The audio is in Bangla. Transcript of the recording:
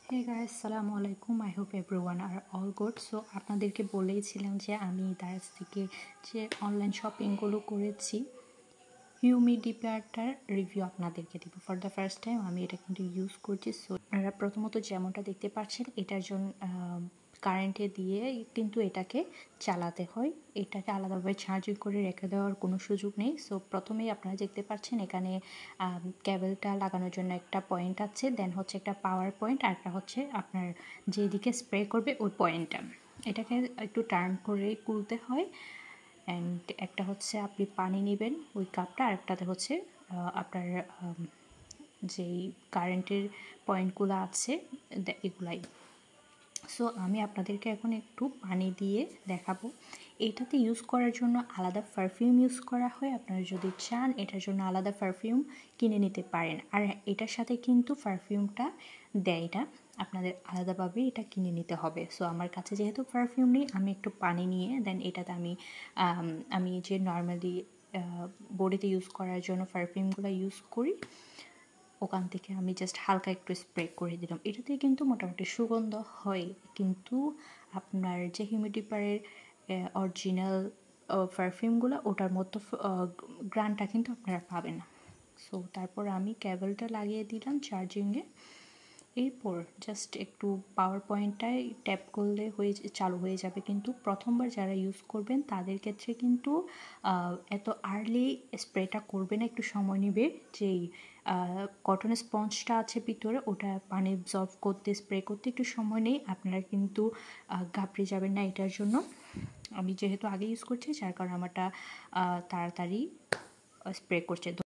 হে গাইস, আসসালামু আলাইকুম। I hope everyone are all good. So আপনাদেরকে বলেইছিলাম যে আমি দারাজ থেকে যে অনলাইন শপিংগুলো করেছি হিউমিডিফায়ারটার রিভিউ আপনাদেরকে দিব। ফর দ্য ফার্স্ট টাইম আমি এটা কিন্তু ইউজ করছি। সো আপনারা প্রথমত যেমনটা দেখতে পাচ্ছেন এটার জন্য কারেন্টে দিয়ে কিন্তু এটাকে চালাতে হয়, এটাকে আলাদাভাবে চার্জিং করে রেখে দেওয়ার কোনো সুযোগ নেই। সো প্রথমেই আপনারা দেখতে পাচ্ছেন এখানে কেবলটা লাগানোর জন্য একটা পয়েন্ট আছে, দেন হচ্ছে একটা পাওয়ার পয়েন্ট, আর একটা হচ্ছে আপনার যেদিকে স্প্রে করবে ওই পয়েন্টটা। এটাকে একটু টার্ন করে খুলতে হয়। অ্যান্ড একটা হচ্ছে আপনি পানি নেবেন ওই কাপটা, আর একটাতে হচ্ছে আপনার যেই কারেন্টের পয়েন্টগুলো আছে এগুলাই। সো আমি আপনাদেরকে এখন একটু পানি দিয়ে দেখাবো। এইটাতে ইউজ করার জন্য আলাদা পারফিউম ইউজ করা হয়। আপনারা যদি চান এটার জন্য আলাদা পারফিউম কিনে নিতে পারেন, আর এটার সাথে কিন্তু পারফিউমটা দেয় না, আপনাদের আলাদাভাবে এটা কিনে নিতে হবে। সো আমার কাছে যেহেতু পারফিউম নেই, আমি একটু পানি নিয়ে দেন এটাতে আমি যে নর্মালি বডিতে ইউজ করার জন্য পারফিউমগুলো ইউজ করি ওখান থেকে আমি জাস্ট হালকা একটু স্প্রে করে দিলাম। এটাতে কিন্তু মোটামুটি সুগন্ধ হয়, কিন্তু আপনার যে হিউমিডিফায়ারের অরিজিনাল পারফিউমগুলো ওটার মতো গ্রানটা কিন্তু আপনারা পাবেন না। সো তারপর আমি কেবলটা লাগিয়ে দিলাম চার্জিংয়ে। এরপর জাস্ট একটু পাওয়ার পয়েন্টটায় ট্যাপ করলে চালু হয়ে যাবে। কিন্তু প্রথমবার যারা ইউজ করবেন তাদের ক্ষেত্রে কিন্তু এত আর্লি স্প্রেটা করবে না, একটু সময় নেবে। যেই কটনের স্পঞ্জটা আছে ভিতরে ওটা পানি অ্যাবজর্ব করতে, স্প্রে করতে একটু সময় নেই। আপনারা কিন্তু ঘাবড়ে যাবেন না এটার জন্য। আমি যেহেতু আগে ইউজ করছি যার কারণে আমারটা তাড়াতাড়ি স্প্রে করছে।